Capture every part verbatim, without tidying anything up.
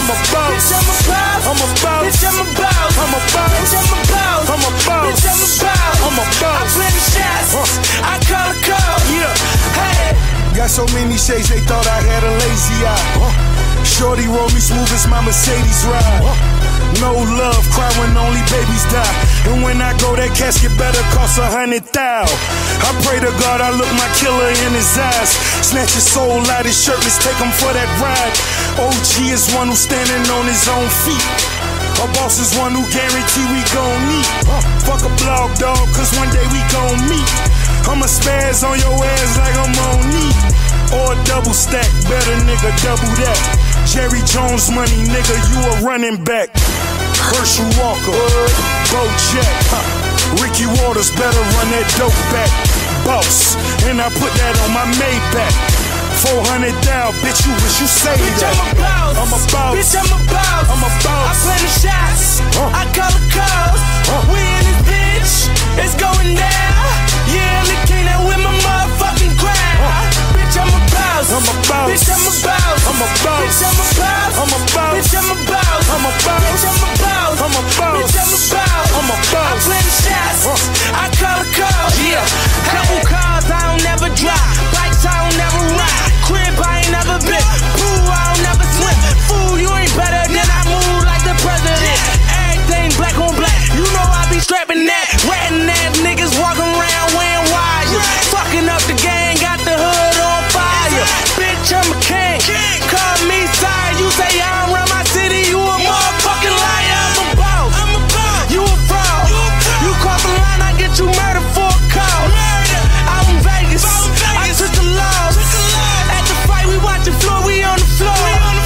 I'm a boss. Bitch, I'm a boss. I'm a boss. Bitch, I'm a boss. I'm a boss. Bitch, I'm a boss. I'm a boss. Bitch, I'm a boss. I'm a boss. I play the shots. Uh. I call the call. Yeah. Hey. Got so many shades they thought I had a lazy eye. Uh. Shorty roll me smooth as my Mercedes ride. Uh. No love, cry when only babies die. And when I go, that casket better cost a hundred thou. I pray to God I look my killer in his eyes. Snatch his soul out his shirtless, take him for that ride. O G is one who's standing on his own feet. Our boss is one who guarantee we gon' meet. Fuck a blog, dog, cause one day we gon' meet. I'ma spaz on your ass like I'm on knee. Or a double stack, better nigga, double that. Jerry Jones money, nigga, you a running back. Herschel Walker, Bo Jack, huh. Ricky Waters, better run that dope back. Boss, and I put that on my Maybach. four hundred down, bitch, you wish you say Bitch, that. I'm a boss. I'm a boss. Bitch, I'm a boss. I'm a boss. I play the shots. Huh. I call the calls. Huh. We in this bitch. It's going down. Yeah, I'm the king that with my motherfucking crown. Huh. Bitch, I'm a boss. I'm a boss. Bitch, I'm a boss. I'm a boss. Bitch, I'm a boss. I'm a boss. Bitch, I'm a boss. I'm a boss. Bitch, I'm a boss. I'm a boss. Bitch, I'm a boss. I'm a boss. I play the shots. Huh. I call the calls. Yeah. Couple cars I don't never drive. Bikes I don't never ride. Crib I ain't never been. Pool I don't never swim. Fool, you ain't better than I move like the president. Everything black on black. You know I be strapping that. Ratting ass niggas walking around wearing wires. Fucking up the gang, got the hood on fire. Bitch, I'm a king. Call me sire. You say I don't run my city. You a motherfucking liar. I'm a boss. I'm a boss. You a fraud. You cross the line, I get you murdered for a cause. Out in Vegas, I took the laws. At the fight, we watching floor, we on the floor.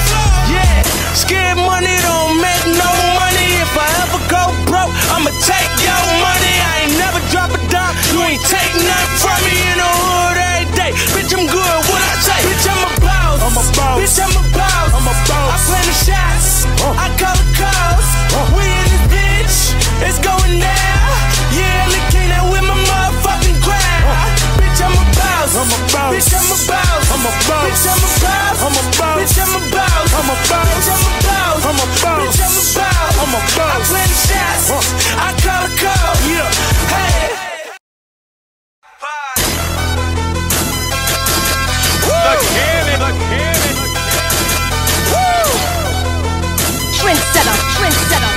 Yeah, scared money don't make no money. If I ever go broke, I'ma take your money. I ain't never drop a dime. You ain't take nothing from me in the hood every day. Bitch, I'm good. What I say? Bitch, I'm a boss. I'm a boss. Bitch, I'm a boss. I'm a boss. I play the shots. Huh. I call the calls. Huh. We in this bitch. It's going down. Yeah, I'm the king that with my motherfucking crown. Bitch, I'm a boss. I'm a boss. Bitch, I'm a boss. I'm a boss. Bitch, I'm a boss. I'm a boss. Bitch, I'm a boss. I'm a boss. Bitch, I'm a boss. I'm a boss. Bitch, I'm a boss. I'm a boss. I play the shots. Huh. I call the call. Yeah. Hey. The cannon, the cannon. Trendsetter, trendsetter.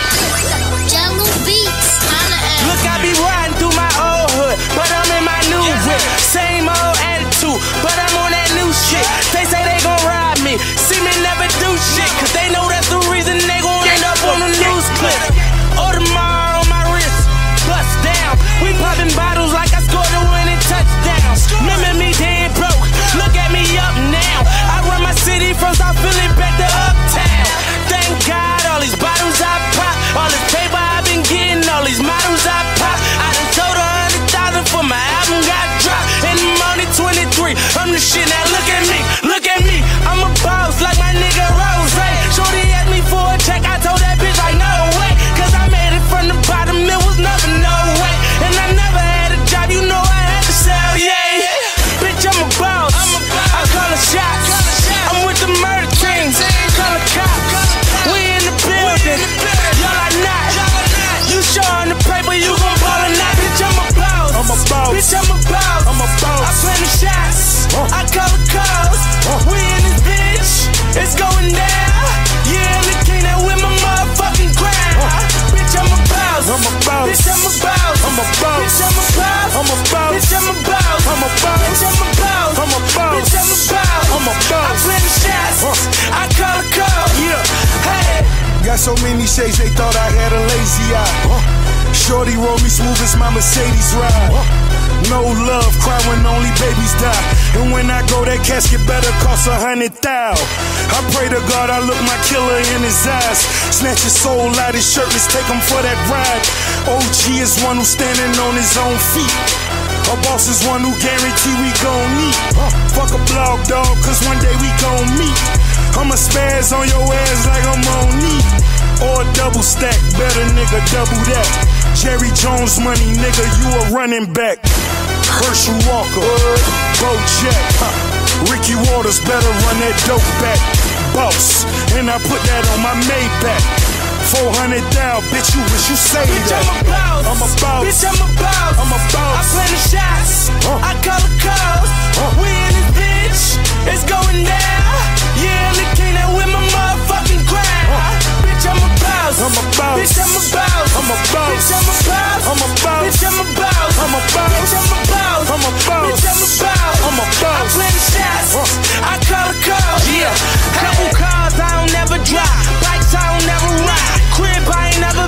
Jungle Beats, holla at. Look, I be riding through my old hood, but I'm in my new whip. Same old attitude, but I'm on that new shit. They say they gon' ride me, see me never do shit, cause they know that's the reason they gon' end up on the news clip. Audemars on my wrist, bust down. We popping bottles like I scored a winning touchdown. Remember me dead broke, look at me up now. I run my city from South Philly back to Uptown. Thank God all these bottles I pop, all this paper I've been getting, all these models I pop. I done sold a hundred thousand for my album got dropped. And I'm only twenty-three, I'm the shit, now look at me, look at me. I'm a boss like my nigga Rose. Shorty asked me for a check, I told that bitch like no way. Cause I made it from the bottom, it was never no way. And I never had a job, you know I had to sell, yeah. Bitch, I'm a boss, I call a shot. I'm with the murder team, call a cop. We in the building, y'all are not. You showing the paper, you gon' ball or not. Bitch, I'm a boss, I'm a boss. bitch, I'm a boss. I'm a boss. I play the shots, Huh. I call the calls. Huh. We in this bitch, it's going down. Yeah, I'm the king that with my motherfucking crown. Bitch, I'm a boss, I'm a boss. bitch, I'm a boss. I'm a boss. Bitch, I'm a boss, I'm a boss. bitch, I'm a boss. I'm a boss. Bitch, I'm a boss, I'm a boss. bitch, I'm a boss. I'm a boss. I play the shots, Huh. I call the call. Yeah. Hey. Got so many shades they thought I had a lazy eye. Shorty roll me smooth as my Mercedes ride. No love, cry when only babies die. And when I go, that casket better cost a hundred thou. I pray to God I look my killer in his eyes. Snatch his soul out his shirtless, take him for that ride. O G is one who's standing on his own feet. Our boss is one who guarantee we gon' meet. Fuck a blog, dog, cause one day we gon' meet. I'ma spaz on your ass like I'm on knee. Or a double stack, better nigga, double that. Jerry Jones money, nigga, you a running back. Herschel Walker, Bo Jack, huh. Ricky Waters, better run that dope back. boss, and I put that on my Maybach. four hundred down, bitch, you wish you say Bitch, that. I'm a boss. I'm a boss. Bitch, I'm a boss. I'm a boss. I play the shots. Huh. I call the calls. Huh. We in this bitch. It's going down. Yeah, I'm the king that with my motherfucking crown. Huh. Bitch, I'm a boss. I'm a boss. Bitch, I'm a boss. I'm a boss. Bitch, I'm a boss. I'm a boss. Bitch, I'm a boss. I'm a boss. Bitch, I'm a boss. I'm a boss. Bitch, I'm a boss. I'm a boss. I play the shots. Huh. I call the calls. Yeah. Couple cars I don't never drive. Bikes I don't never ride. Crib I ain't never